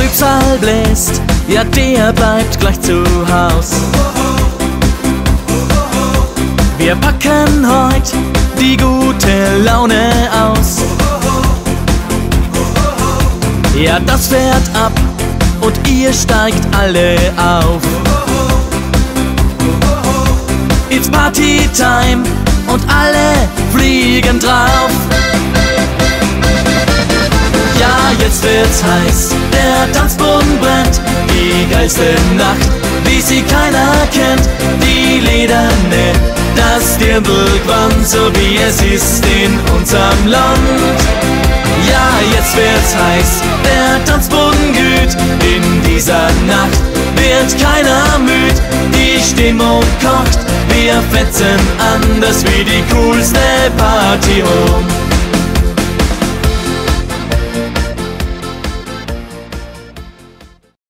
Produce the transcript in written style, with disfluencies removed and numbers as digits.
Trübsal bläst, ja der bleibt gleich zu Haus. Wir packen heut die gute Laune aus. Ja, das fährt ab und ihr steigt alle auf. It's Party-Time und alle fliegen drauf. Ja, jetzt wird's heiß, der Tanzboden brennt. Die geilste Nacht, wie sie keiner kennt. Die lederne, das Dirndlgewand, so wie es ist in unserem Land. Ja, jetzt wird's heiß, der Tanzboden glüht. In dieser Nacht wird keiner müd. Die Stimmung kocht, wir fetzen anders wie die coolste Party rum.